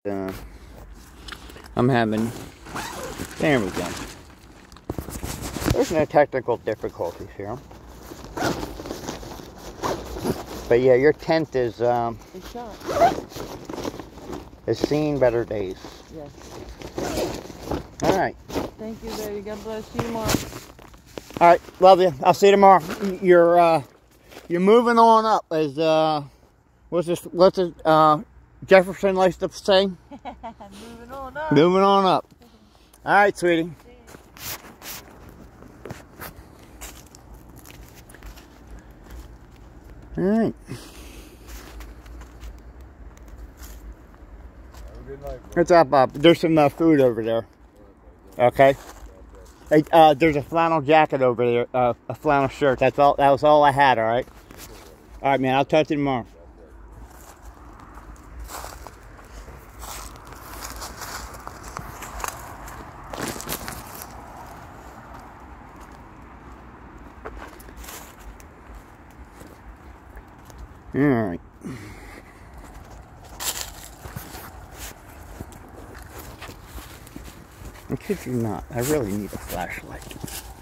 I'm having, there we go. There's no technical difficulties here. But yeah, your tent is seen better days. Yes. All right. Thank you, baby. God bless you tomorrow. All right, love you. I'll see you tomorrow. You're moving on up, as what's this Jefferson likes to say? Moving on up. Moving on up. All right, sweetie. All right. What's up, Bob? There's some food over there. Okay. Hey, there's a flannel jacket over there, a flannel shirt. That's all. That was all I had. All right. All right, man. I'll talk to you tomorrow. All right. I kid you not, I really need a flashlight.